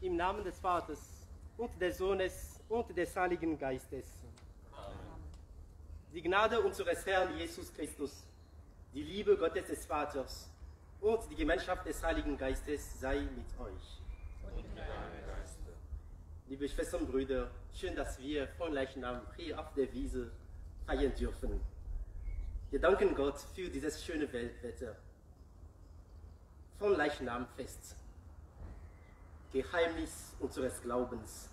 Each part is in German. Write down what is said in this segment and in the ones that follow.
Im Namen des Vaters und des Sohnes und des Heiligen Geistes. Amen. Die Gnade unseres Herrn Jesus Christus, die Liebe Gottes des Vaters und die Gemeinschaft des Heiligen Geistes sei mit euch. Und mit deinem Geiste. Liebe Schwestern und Brüder, schön, dass wir von Leichnam hier auf der Wiese feiern dürfen. Wir danken Gott für dieses schöne Wetter. Von Leichnamfest. Geheimnis unseres Glaubens.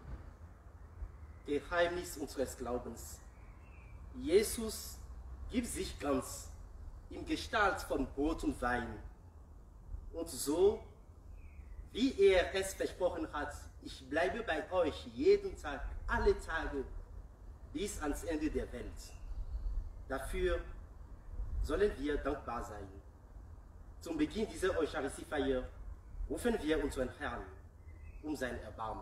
Geheimnis unseres Glaubens. Jesus gibt sich ganz in Gestalt von Brot und Wein. Und so, wie er es versprochen hat, ich bleibe bei euch jeden Tag, alle Tage, bis ans Ende der Welt. Dafür sollen wir dankbar sein. Zum Beginn dieser Eucharistiefeier rufen wir unseren Herrn um sein Erbarmen.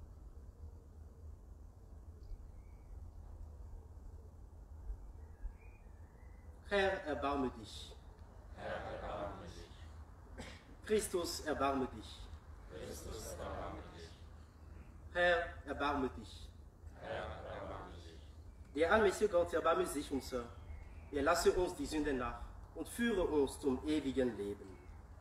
Herr, erbarme dich. Herr, erbarme dich. Christus, erbarme dich. Christus, erbarme dich. Herr, erbarme dich. Herr, erbarme dich. Der allmächtige Gott, erbarme sich unser. Er lasse uns die Sünde nach und führe uns zum ewigen Leben.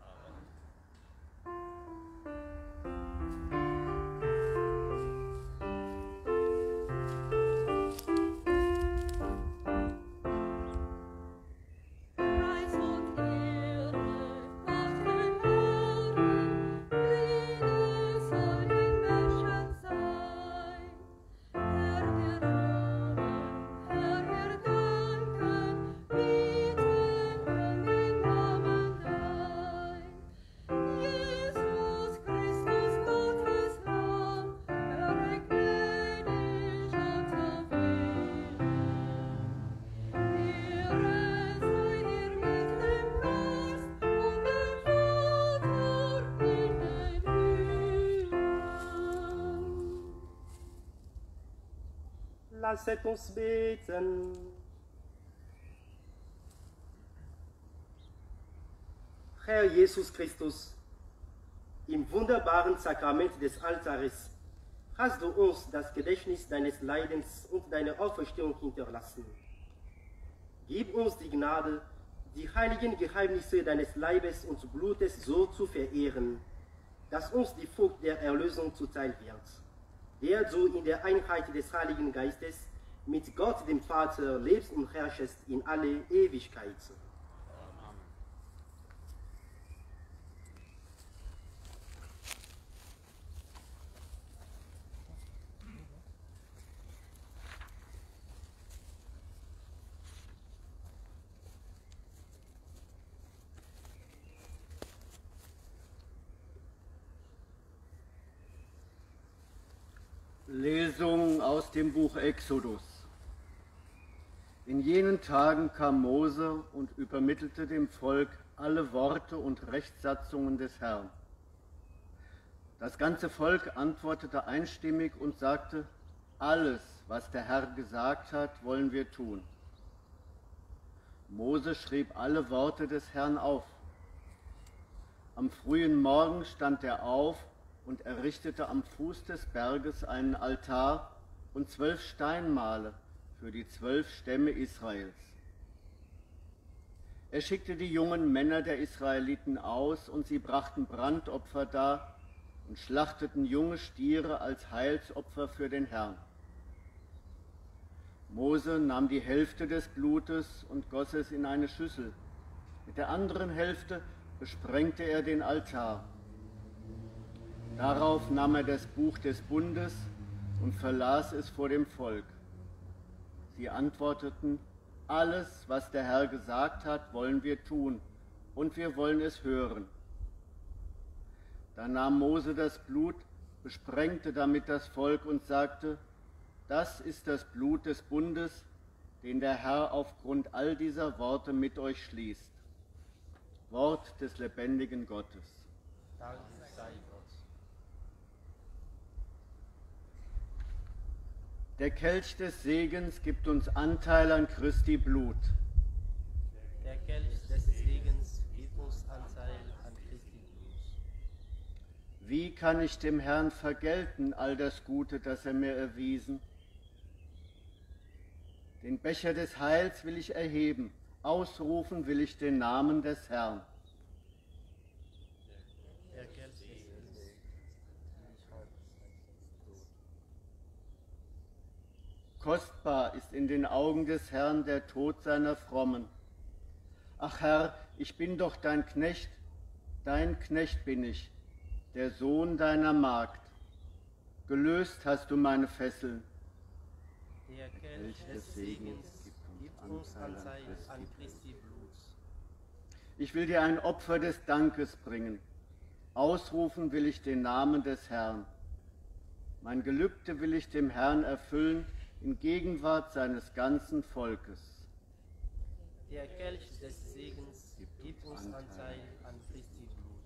Lasset uns beten. Herr Jesus Christus, im wunderbaren Sakrament des Altares hast du uns das Gedächtnis deines Leidens und deiner Auferstehung hinterlassen. Gib uns die Gnade, die heiligen Geheimnisse deines Leibes und Blutes so zu verehren, dass uns die Frucht der Erlösung zuteil wird, der du in der Einheit des Heiligen Geistes mit Gott dem Vater lebst und herrschest in alle Ewigkeit. Amen. Lesung aus dem Buch Exodus. In jenen Tagen kam Mose und übermittelte dem Volk alle Worte und Rechtssatzungen des Herrn. Das ganze Volk antwortete einstimmig und sagte: Alles, was der Herr gesagt hat, wollen wir tun. Mose schrieb alle Worte des Herrn auf. Am frühen Morgen stand er auf und errichtete am Fuß des Berges einen Altar und 12 Steinmale für die 12 Stämme Israels. Er schickte die jungen Männer der Israeliten aus und sie brachten Brandopfer dar und schlachteten junge Stiere als Heilsopfer für den Herrn. Mose nahm die Hälfte des Blutes und goss es in eine Schüssel. Mit der anderen Hälfte besprengte er den Altar. Darauf nahm er das Buch des Bundes und verlas es vor dem Volk. Sie antworteten: Alles, was der Herr gesagt hat, wollen wir tun, und wir wollen es hören. Da nahm Mose das Blut, besprengte damit das Volk und sagte: Das ist das Blut des Bundes, den der Herr aufgrund all dieser Worte mit euch schließt. Wort des lebendigen Gottes. Dank sei Gott. Der Kelch des Segens gibt uns Anteil an Christi Blut. Der Kelch des Segens gibt uns Anteil an Christi Blut. Wie kann ich dem Herrn vergelten all das Gute, das er mir erwiesen? Den Becher des Heils will ich erheben, ausrufen will ich den Namen des Herrn. Kostbar ist in den Augen des Herrn der Tod seiner Frommen. Ach Herr, ich bin doch dein Knecht bin ich, der Sohn deiner Magd. Gelöst hast du meine Fesseln. Der Kelch des Segens gibt uns Anteil an Christi Blut. Ich will dir ein Opfer des Dankes bringen. Ausrufen will ich den Namen des Herrn. Mein Gelübde will ich dem Herrn erfüllen in Gegenwart seines ganzen Volkes. Der Kelch des Segens gibt uns Anteil an Christi Blut.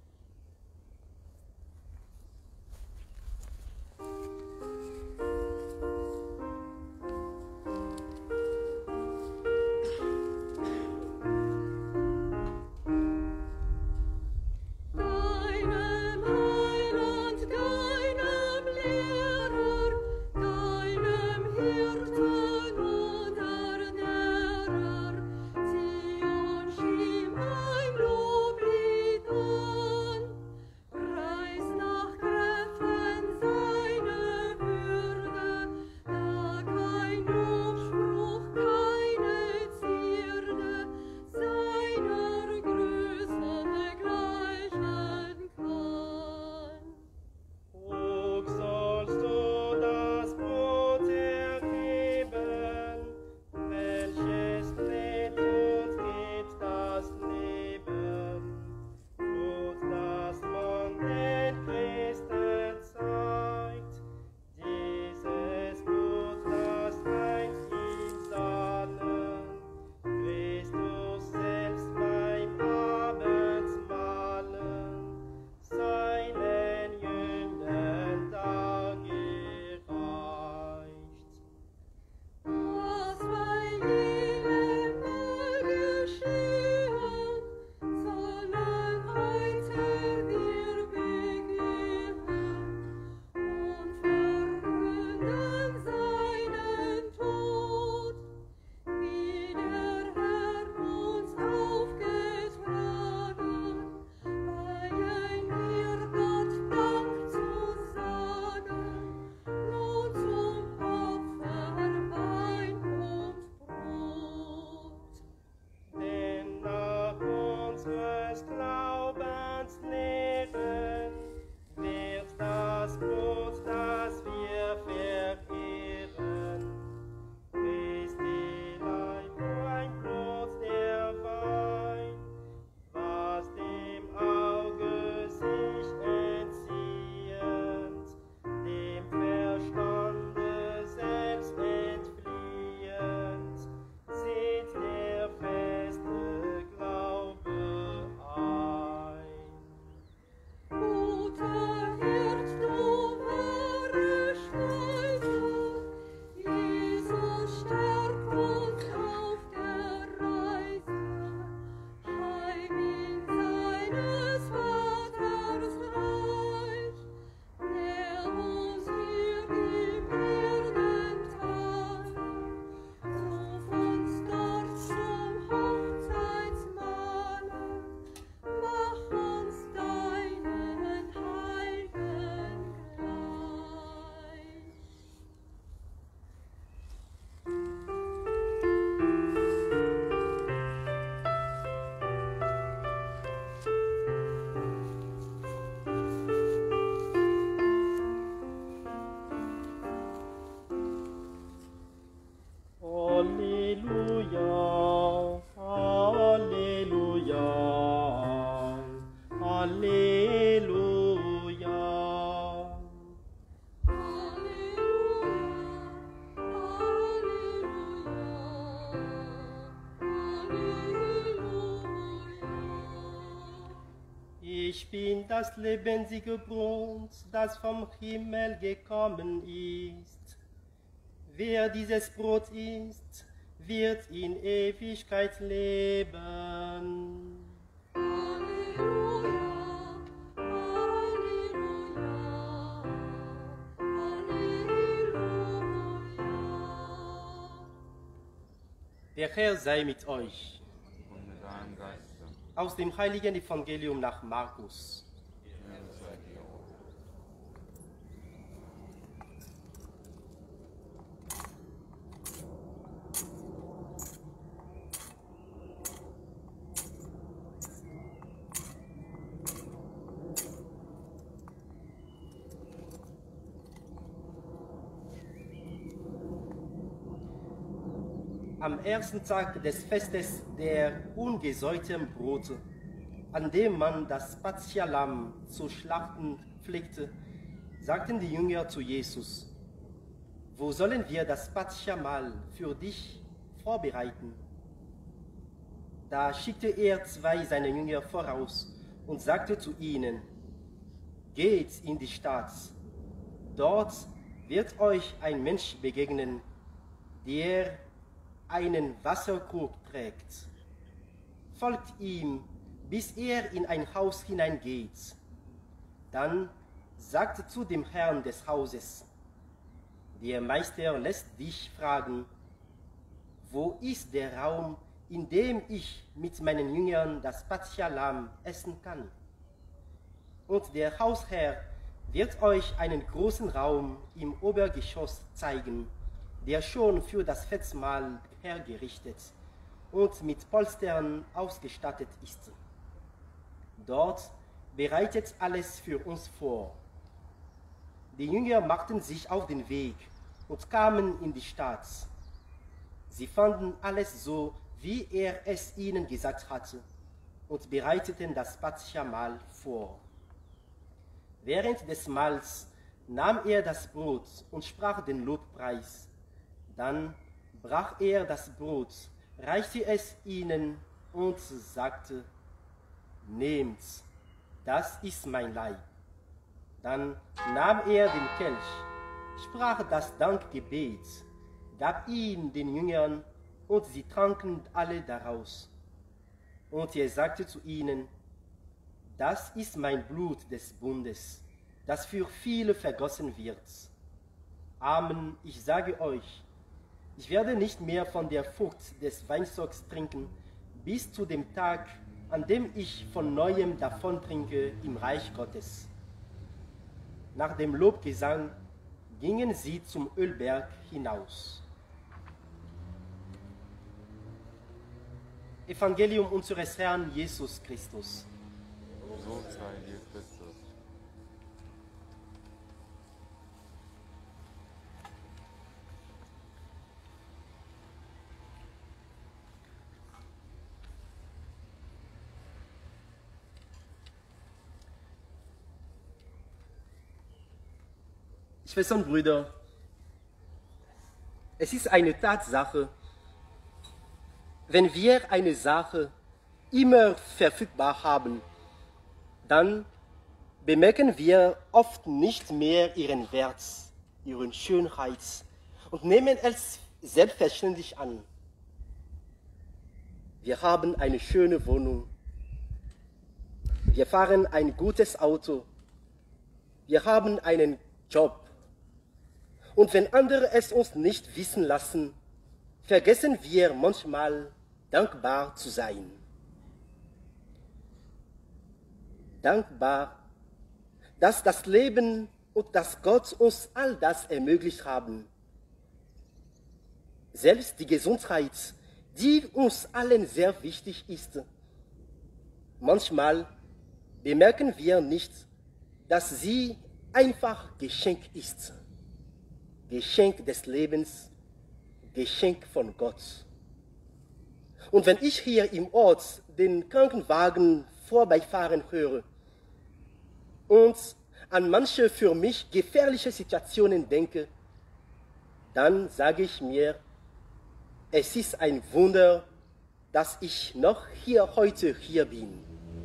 Ich bin das lebendige Brot, das vom Himmel gekommen ist. Wer dieses Brot isst, wird in Ewigkeit leben. Halleluja, Halleluja. Der Herr sei mit euch. Und mit deinem Geiste. Aus dem heiligen Evangelium nach Markus. Ehre sei dir, O Herr. Am ersten Tag des Festes der ungesäuerten Brote, an dem man das Paschalamm zu schlachten pflegte, sagten die Jünger zu Jesus: Wo sollen wir das Paschamahl für dich vorbereiten? Da schickte er 2 seiner Jünger voraus und sagte zu ihnen: Geht in die Stadt, dort wird euch ein Mensch begegnen, der einen Wasserkrug trägt. Folgt ihm, bis er in ein Haus hineingeht. Dann sagt zu dem Herrn des Hauses: Der Meister lässt dich fragen, wo ist der Raum, in dem ich mit meinen Jüngern das Paschalamm essen kann? Und der Hausherr wird euch einen großen Raum im Obergeschoss zeigen, der schon für das Festmahl hergerichtet und mit Polstern ausgestattet ist. Dort bereitet alles für uns vor. Die Jünger machten sich auf den Weg und kamen in die Stadt. Sie fanden alles so, wie er es ihnen gesagt hatte, und bereiteten das Paschamahl vor. Während des Mahls nahm er das Brot und sprach den Lobpreis. Dann brach er das Brot, reichte es ihnen und sagte: Nehmt, das ist mein Leib. Dann nahm er den Kelch, sprach das Dankgebet, gab ihn den Jüngern und sie tranken alle daraus. Und er sagte zu ihnen: Das ist mein Blut des Bundes, das für viele vergossen wird. Amen, ich sage euch, ich werde nicht mehr von der Frucht des Weinstocks trinken, bis zu dem Tag, an dem ich von Neuem davon trinke im Reich Gottes. Nach dem Lobgesang gingen sie zum Ölberg hinaus. Evangelium unseres Herrn Jesus Christus. So sei dir Christus. Schwestern und Brüder, es ist eine Tatsache, wenn wir eine Sache immer verfügbar haben, dann bemerken wir oft nicht mehr ihren Wert, ihre Schönheit und nehmen es selbstverständlich an. Wir haben eine schöne Wohnung, wir fahren ein gutes Auto, wir haben einen Job. Und wenn andere es uns nicht wissen lassen, vergessen wir manchmal dankbar zu sein. Dankbar, dass das Leben und dass Gott uns all das ermöglicht haben. Selbst die Gesundheit, die uns allen sehr wichtig ist. Manchmal bemerken wir nicht, dass sie einfach Geschenk ist. Geschenk des Lebens, Geschenk von Gott. Und wenn ich hier im Ort den Krankenwagen vorbeifahren höre und an manche für mich gefährliche Situationen denke, dann sage ich mir, es ist ein Wunder, dass ich noch heute hier bin.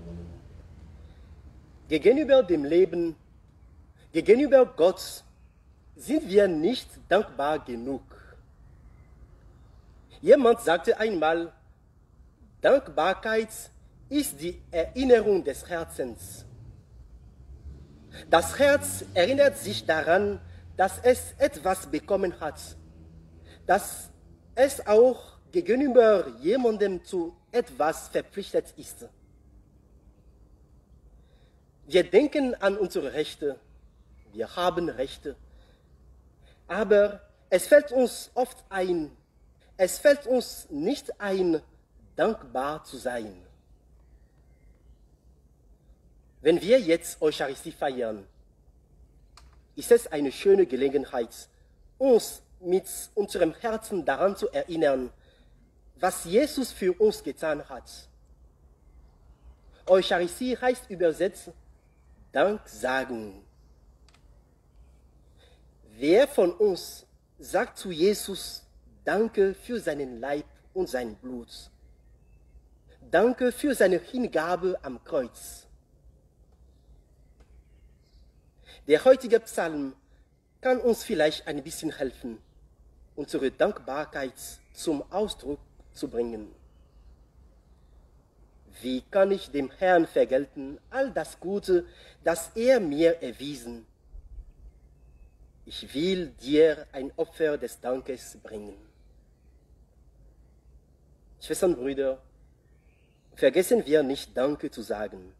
Gegenüber dem Leben, gegenüber Gott, sind wir nicht dankbar genug. Jemand sagte einmal, Dankbarkeit ist die Erinnerung des Herzens. Das Herz erinnert sich daran, dass es etwas bekommen hat, dass es auch gegenüber jemandem zu etwas verpflichtet ist. Wir denken an unsere Rechte. Wir haben Rechte. Aber es fällt uns nicht ein, dankbar zu sein. Wenn wir jetzt Eucharistie feiern, ist es eine schöne Gelegenheit, uns mit unserem Herzen daran zu erinnern, was Jesus für uns getan hat. Eucharistie heißt übersetzt Dank sagen. Wer von uns sagt zu Jesus Danke für seinen Leib und sein Blut? Danke für seine Hingabe am Kreuz. Der heutige Psalm kann uns vielleicht ein bisschen helfen, unsere Dankbarkeit zum Ausdruck zu bringen. Wie kann ich dem Herrn vergelten all das Gute, das er mir erwiesen? Ich will dir ein Opfer des Dankes bringen. Schwestern und Brüder, vergessen wir nicht, Danke zu sagen.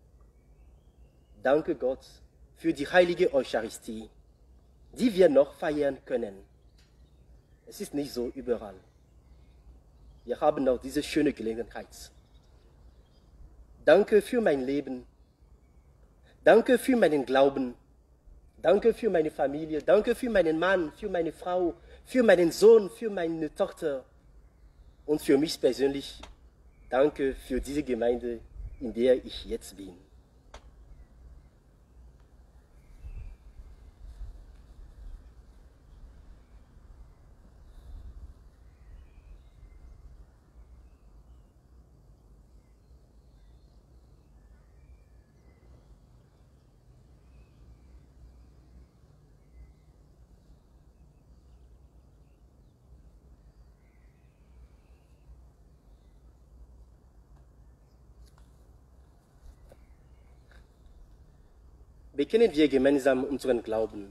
Danke Gott für die heilige Eucharistie, die wir noch feiern können. Es ist nicht so überall. Wir haben noch diese schöne Gelegenheit. Danke für mein Leben. Danke für meinen Glauben. Danke für meine Familie. Danke für meinen Mann, für meine Frau, für meinen Sohn, für meine Tochter. Und für mich persönlich, danke für diese Gemeinde, in der ich jetzt bin. Bekennen wir gemeinsam unseren Glauben.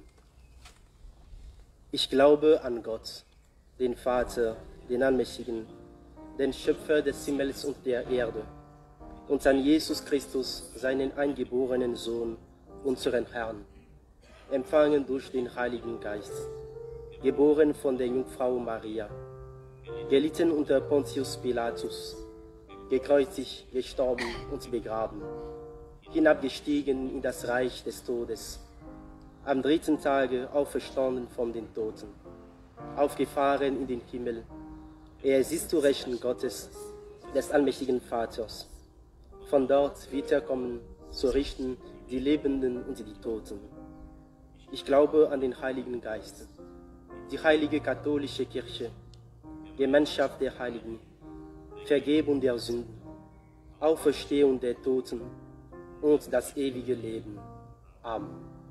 Ich glaube an Gott, den Vater, den Allmächtigen, den Schöpfer des Himmels und der Erde, und an Jesus Christus, seinen eingeborenen Sohn, unseren Herrn, empfangen durch den Heiligen Geist, geboren von der Jungfrau Maria, gelitten unter Pontius Pilatus, gekreuzigt, gestorben und begraben, hinabgestiegen in das Reich des Todes, am dritten Tage auferstanden von den Toten, aufgefahren in den Himmel. Er sitzt zu Rechten Gottes, des allmächtigen Vaters. Von dort wird er kommen, zu richten die Lebenden und die Toten. Ich glaube an den Heiligen Geist, die heilige katholische Kirche, Gemeinschaft der Heiligen, Vergebung der Sünden, Auferstehung der Toten und das ewige Leben. Amen.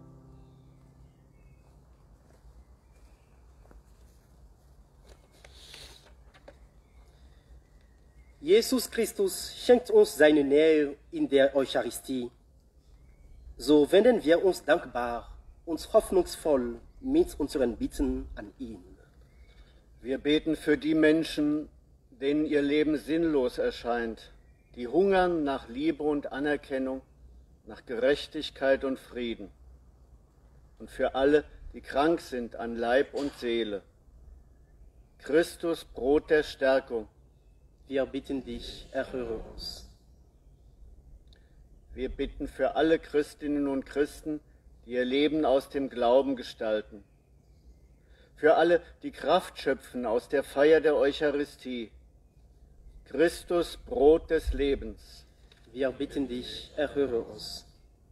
Jesus Christus schenkt uns seine Nähe in der Eucharistie. So wenden wir uns dankbar und hoffnungsvoll mit unseren Bitten an ihn. Wir beten für die Menschen, denen ihr Leben sinnlos erscheint, die hungern nach Liebe und Anerkennung, nach Gerechtigkeit und Frieden. Und für alle, die krank sind an Leib und Seele. Christus, Brot der Stärkung. Wir bitten dich, erhöre uns. Wir bitten für alle Christinnen und Christen, die ihr Leben aus dem Glauben gestalten. Für alle, die Kraft schöpfen aus der Feier der Eucharistie. Christus, Brot des Lebens. Wir bitten dich, erhöre uns.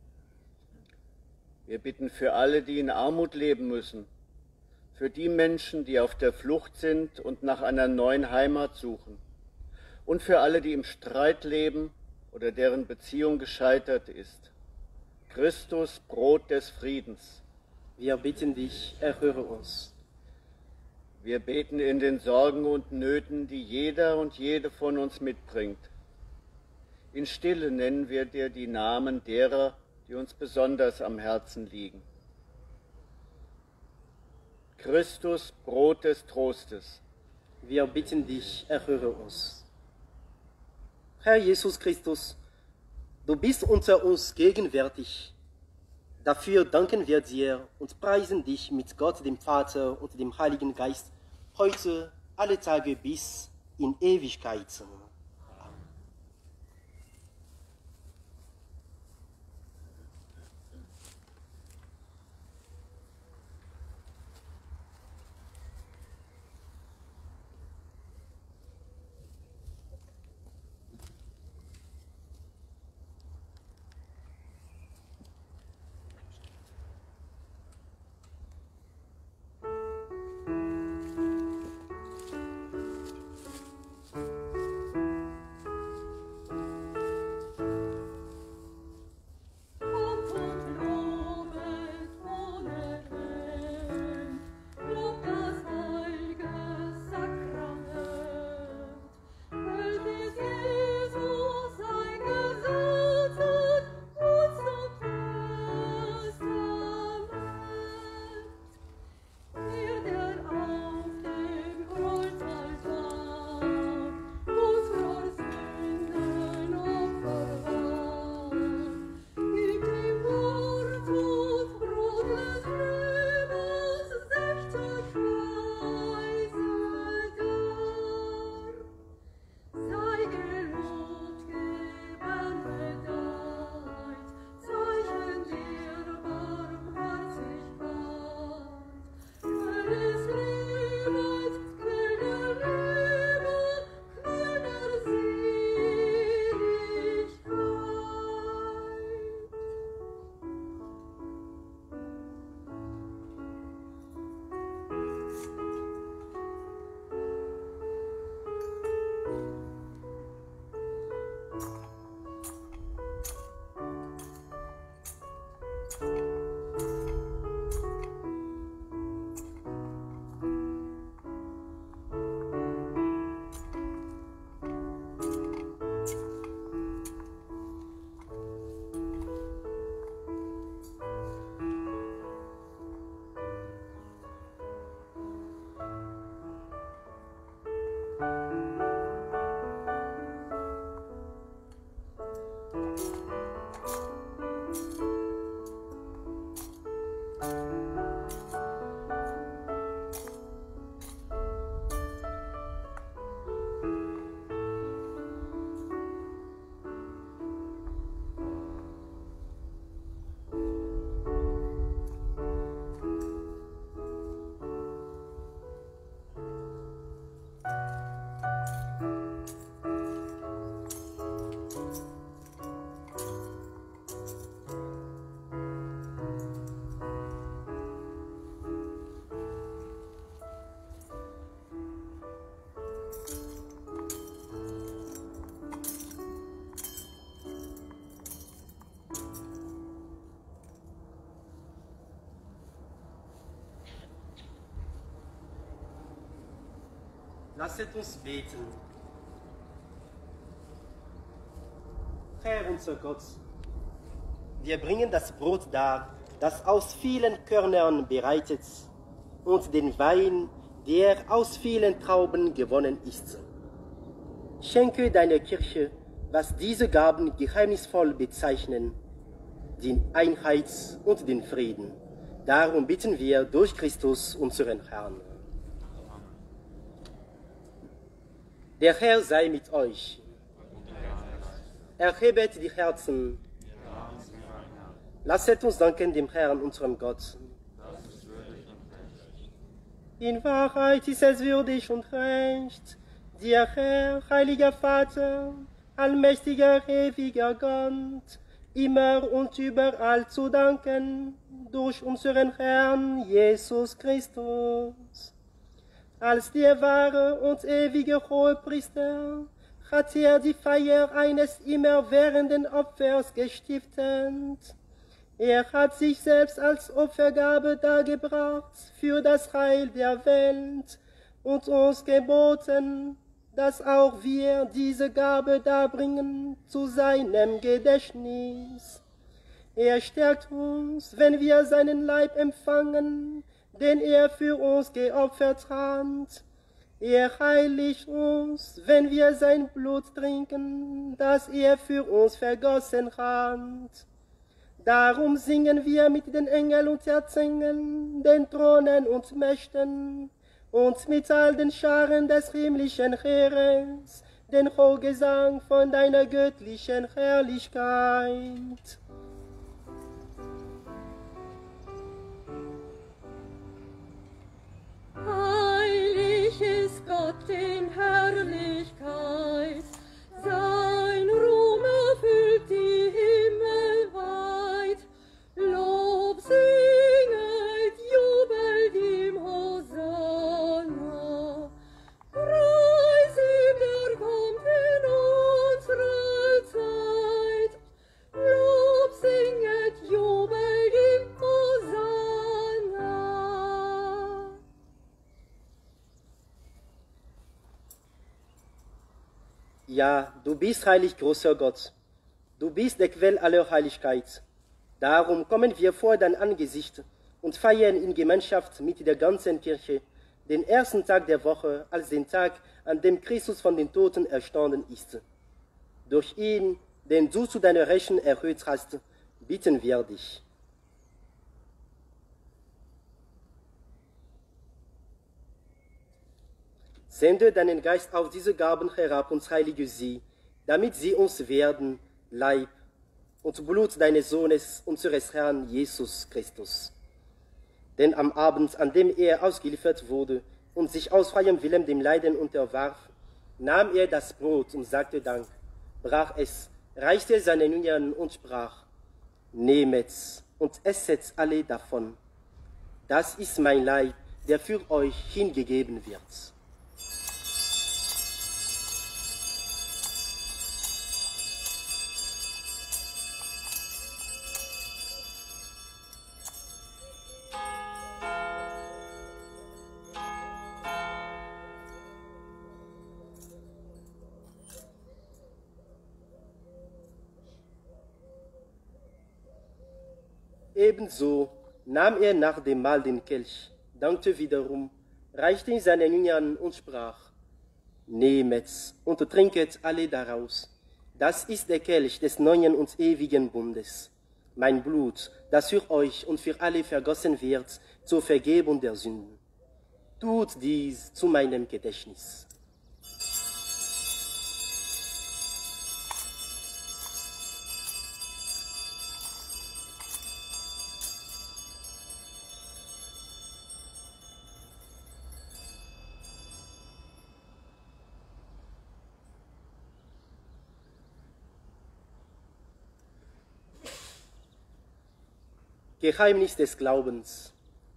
Wir bitten für alle, die in Armut leben müssen, für die Menschen, die auf der Flucht sind und nach einer neuen Heimat suchen, und für alle, die im Streit leben oder deren Beziehung gescheitert ist. Christus, Brot des Friedens. Wir bitten dich, erhöre uns. Wir beten in den Sorgen und Nöten, die jeder und jede von uns mitbringt. In Stille nennen wir dir die Namen derer, die uns besonders am Herzen liegen. Christus, Brot des Trostes. Wir bitten dich, erhöre uns. Herr Jesus Christus, du bist unter uns gegenwärtig. Dafür danken wir dir und preisen dich mit Gott, dem Vater und dem Heiligen Geist, heute, alle Tage bis in Ewigkeit. Lasset uns beten. Herr unser Gott, wir bringen das Brot dar, das aus vielen Körnern bereitet, und den Wein, der aus vielen Trauben gewonnen ist. Schenke deiner Kirche, was diese Gaben geheimnisvoll bezeichnen, die Einheit und den Frieden. Darum bitten wir durch Christus, unseren Herrn. Der Herr sei mit euch. Erhebet die Herzen. Lasset uns danken dem Herrn, unserem Gott. In Wahrheit ist es würdig und recht, dir, Herr, heiliger Vater, allmächtiger, ewiger Gott, immer und überall zu danken, durch unseren Herrn Jesus Christus. Als der wahre und ewige Hohepriester hat er die Feier eines immerwährenden Opfers gestiftet. Er hat sich selbst als Opfergabe dargebracht für das Heil der Welt und uns geboten, dass auch wir diese Gabe darbringen zu seinem Gedächtnis. Er stärkt uns, wenn wir seinen Leib empfangen, den er für uns geopfert hat. Er heiligt uns, wenn wir sein Blut trinken, das er für uns vergossen hat. Darum singen wir mit den Engeln und Erzengel, den Thronen und Mächten und mit all den Scharen des himmlischen Heeres, den Hochgesang von deiner göttlichen Herrlichkeit. Heilig ist Gott in Herrlichkeit, sein Ruhm erfüllt die Himmel weit. Lob singet, jubelt ihm Hosanna. Preis ihm, der kommt in unsere Zeit. Lob singet, jubelt ihm Hosanna. Ja, du bist heilig, großer Gott. Du bist der Quell aller Heiligkeit. Darum kommen wir vor dein Angesicht und feiern in Gemeinschaft mit der ganzen Kirche den ersten Tag der Woche als den Tag, an dem Christus von den Toten erstanden ist. Durch ihn, den du zu deiner Rechten erhöht hast, bitten wir dich. Sende deinen Geist auf diese Gaben herab und heilige sie, damit sie uns werden, Leib und Blut deines Sohnes, unseres Herrn Jesus Christus. Denn am Abend, an dem er ausgeliefert wurde und sich aus freiem Willen dem Leiden unterwarf, nahm er das Brot und sagte Dank, brach es, reichte seinen Jüngern und sprach, nehmet's und esset alle davon. Das ist mein Leib, der für euch hingegeben wird. Ebenso nahm er nach dem Mahl den Kelch, dankte wiederum, reichte ihn seinen Jüngern und sprach, nehmet's und trinket alle daraus. Das ist der Kelch des neuen und ewigen Bundes, mein Blut, das für euch und für alle vergossen wird zur Vergebung der Sünden. Tut dies zu meinem Gedächtnis. Geheimnis des Glaubens.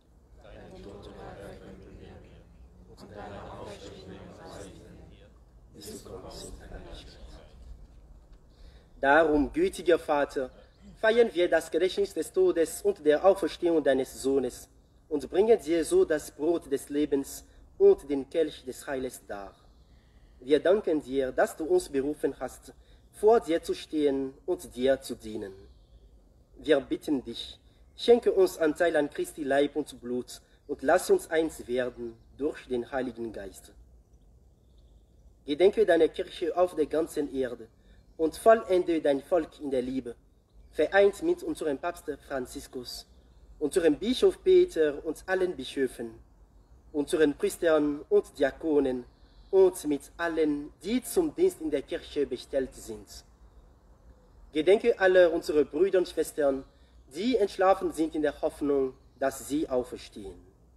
Darum, gütiger Vater, feiern wir das Gedächtnis des Todes und der Auferstehung deines Sohnes und bringen dir so das Brot des Lebens und den Kelch des Heiles dar. Wir danken dir, dass du uns berufen hast, vor dir zu stehen und dir zu dienen. Wir bitten dich, schenke uns Anteil an Christi Leib und Blut und lass uns eins werden durch den Heiligen Geist. Gedenke deiner Kirche auf der ganzen Erde und vollende dein Volk in der Liebe, vereint mit unserem Papst Franziskus, unserem Bischof Peter und allen Bischöfen, unseren Priestern und Diakonen und mit allen, die zum Dienst in der Kirche bestellt sind. Gedenke aller unserer Brüder und Schwestern, die entschlafen sind in der Hoffnung, dass sie auferstehen.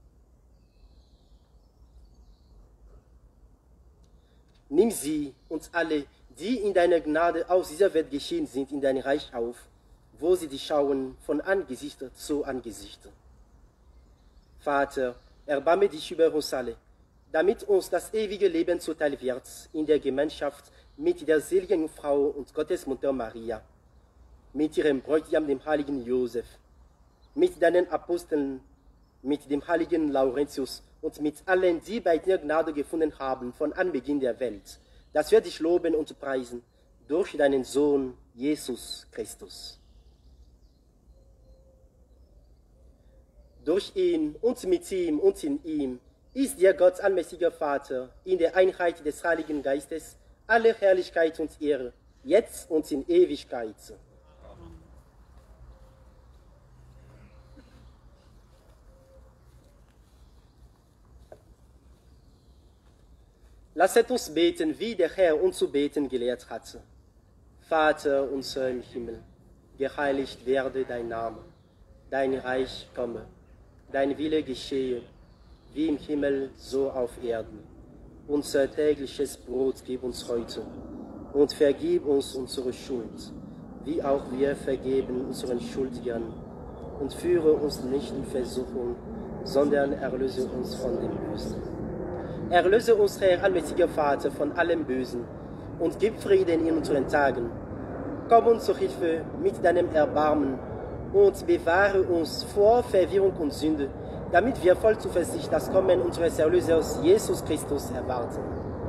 Nimm sie, uns alle, die in deiner Gnade aus dieser Welt geschieden sind, in dein Reich auf, wo sie dich schauen von Angesicht zu Angesicht. Vater, erbarme dich über uns alle, damit uns das ewige Leben zuteil wird in der Gemeinschaft mit der seligen Frau und Gottesmutter Maria, mit ihrem Bräutigam, dem heiligen Josef, mit deinen Aposteln, mit dem heiligen Laurentius und mit allen, die bei dir Gnade gefunden haben von Anbeginn der Welt, dass wir dich loben und preisen durch deinen Sohn Jesus Christus. Durch ihn und mit ihm und in ihm ist dir Gott allmächtiger Vater in der Einheit des Heiligen Geistes alle Herrlichkeit und Ehre, jetzt und in Ewigkeit. Lasset uns beten, wie der Herr uns zu beten gelehrt hat. Vater unser im Himmel, geheiligt werde dein Name, dein Reich komme, dein Wille geschehe, wie im Himmel, so auf Erden. Unser tägliches Brot gib uns heute und vergib uns unsere Schuld, wie auch wir vergeben unseren Schuldigern. Und führe uns nicht in Versuchung, sondern erlöse uns von dem Bösen. Erlöse uns, Herr, allmächtiger Vater, von allem Bösen und gib Frieden in unseren Tagen. Komm uns zur Hilfe mit deinem Erbarmen und bewahre uns vor Verwirrung und Sünde, damit wir voll Zuversicht das Kommen unseres Erlösers Jesus Christus erwarten.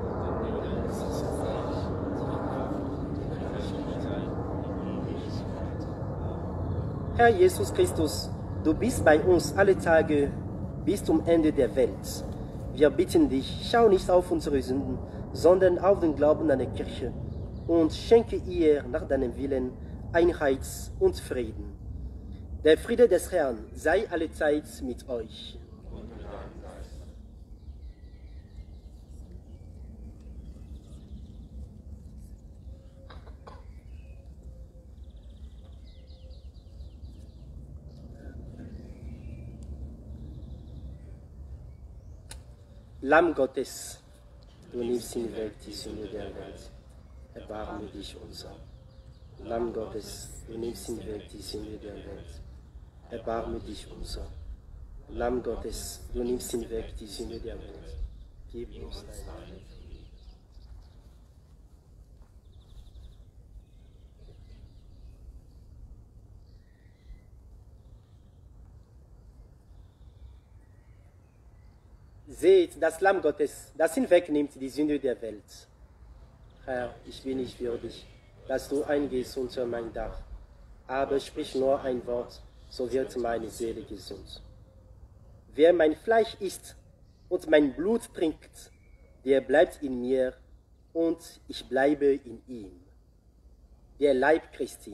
Herr Jesus Christus, du bist bei uns alle Tage bis zum Ende der Welt. Wir bitten dich, schau nicht auf unsere Sünden, sondern auf den Glauben an die Kirche und schenke ihr nach deinem Willen Einheit und Frieden. Der Friede des Herrn sei allezeit mit euch. Lamm Gottes, du nimmst hinweg die Sünde der Welt, erbarme dich unser. Lamm Gottes, du nimmst hinweg die Sünde der Welt, erbarme dich unser. Lamm Gottes, du nimmst hinweg die Sünde der Welt, gib uns dein Heil. Seht das Lamm Gottes, das hinwegnimmt die Sünde der Welt. Herr, ich bin nicht würdig, dass du eingehst unter mein Dach, aber sprich nur ein Wort, so wird meine Seele gesund. Wer mein Fleisch isst und mein Blut trinkt, der bleibt in mir und ich bleibe in ihm. Der Leib Christi.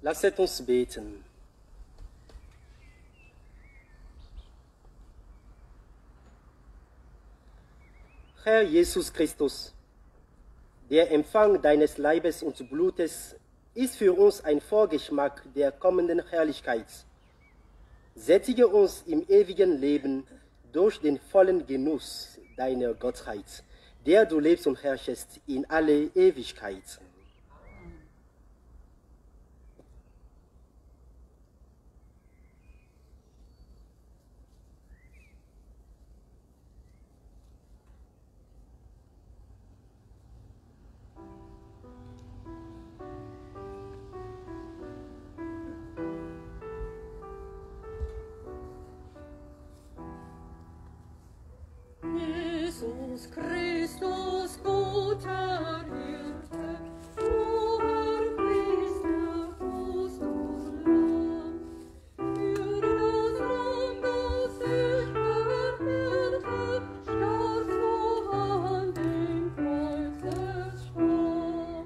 Lasset uns beten. Herr Jesus Christus, der Empfang deines Leibes und Blutes ist für uns ein Vorgeschmack der kommenden Herrlichkeit. Sättige uns im ewigen Leben durch den vollen Genuss deiner Gottheit, der du lebst und herrschest in alle Ewigkeit. Jesus Christus, guter Hirte, hoher Priester, Fürst und Lamm, für das Lamm, das sich vermehrte, starrst du an dem Kreuzesstamm.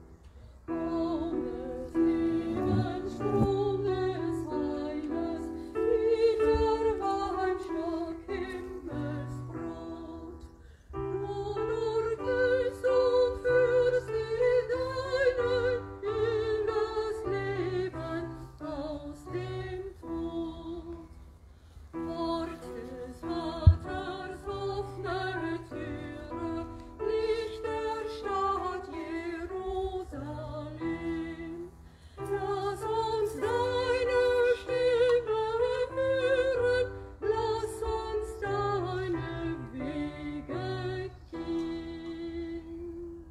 Baumes Lebensstrom des Heiles, wieder beim Schlag Himmelsbrot. Lohn und Grüß und Fürst in deinen, in das Leben aus dem Tod. Ort des Vaters offene Türe, Licht der Stadt Jerusalem. Lass uns deine Stimme hören, lass uns deine Wege gehen.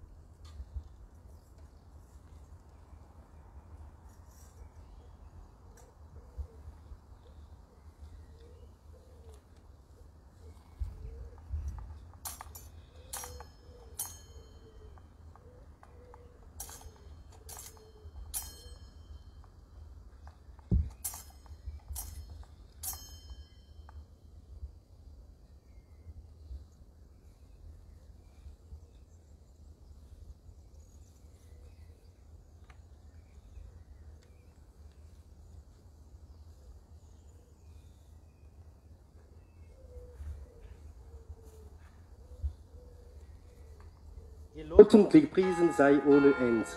Gelobt und gepriesen sei ohne Ende.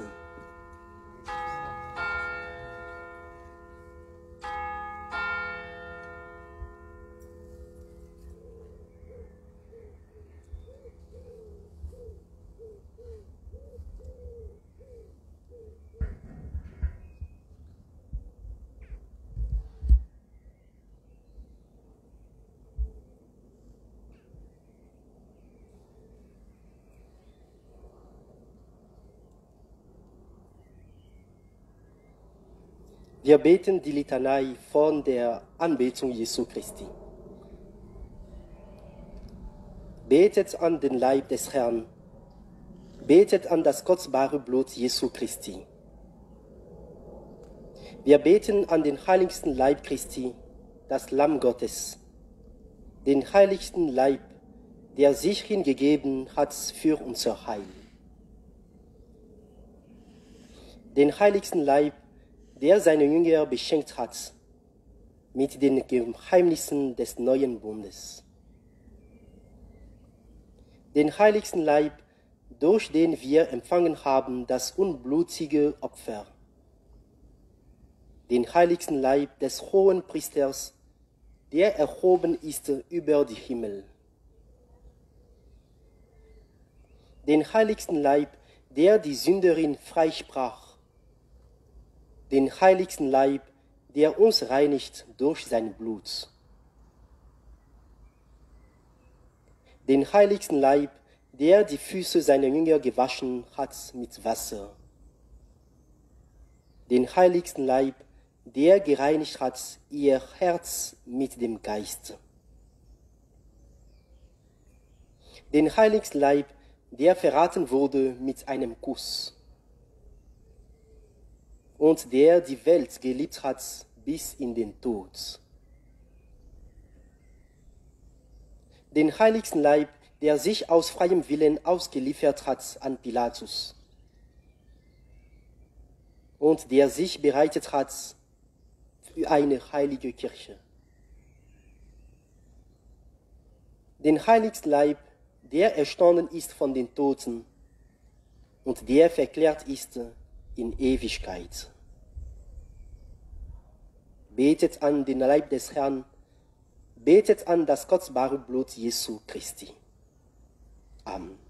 Wir beten die Litanei von der Anbetung Jesu Christi. Betet an den Leib des Herrn, betet an das kostbare Blut Jesu Christi. Wir beten an den heiligsten Leib Christi, das Lamm Gottes, den heiligsten Leib, der sich hingegeben hat für unser Heil. Den heiligsten Leib, der seine Jünger beschenkt hat mit den Geheimnissen des neuen Bundes. Den heiligsten Leib, durch den wir empfangen haben das unblutige Opfer. Den heiligsten Leib des hohen Priesters, der erhoben ist über die Himmel. Den heiligsten Leib, der die Sünderin freisprach. Den heiligsten Leib, der uns reinigt durch sein Blut. Den heiligsten Leib, der die Füße seiner Jünger gewaschen hat mit Wasser. Den heiligsten Leib, der gereinigt hat ihr Herz mit dem Geist. Den heiligsten Leib, der verraten wurde mit einem Kuss. Und der die Welt geliebt hat bis in den Tod. Den heiligsten Leib, der sich aus freiem Willen ausgeliefert hat an Pilatus. und der sich bereitet hat für eine heilige Kirche. Den heiligsten Leib, der erstanden ist von den Toten und der verklärt ist in Ewigkeit. Betet an den Leib des Herrn, betet an das kostbare Blut Jesu Christi. Amen.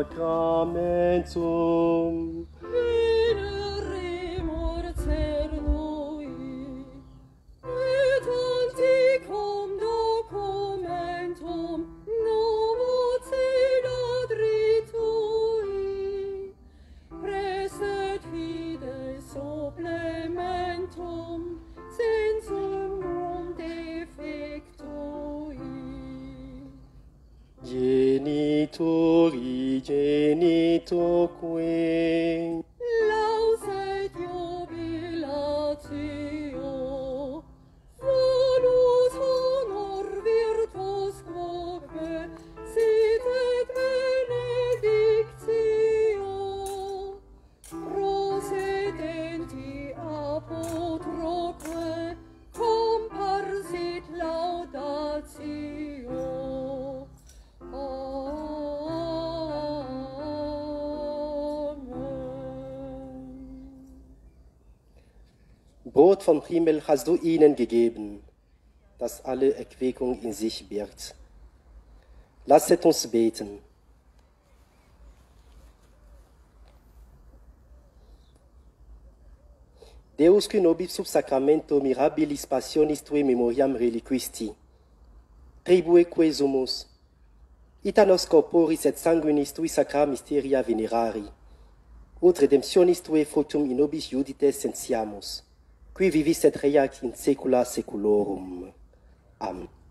sacramentum. Veneremur cernui, et anticum documentum novo cedadritui, preset fides supplementum sensum non defectui. Genitori genitoque, Laus et jubilatio, volus honor virtus quoque, sit et benedictio, procedenti apotroque, comparsit laudatio. Brot vom Himmel hast du ihnen gegeben, das alle Erquickung in sich birgt. Lasset uns beten. Deus qui nobis sub sacramento mirabilis passionis tue memoriam reliquisti, tribue que sumus, ita nos corporis et sanguinis tui sacra mysteria venerari, ut redemptionis tue fructum in nobis iudites sentiamus, qui vivis et reiac in saecula saeculorum. Amen.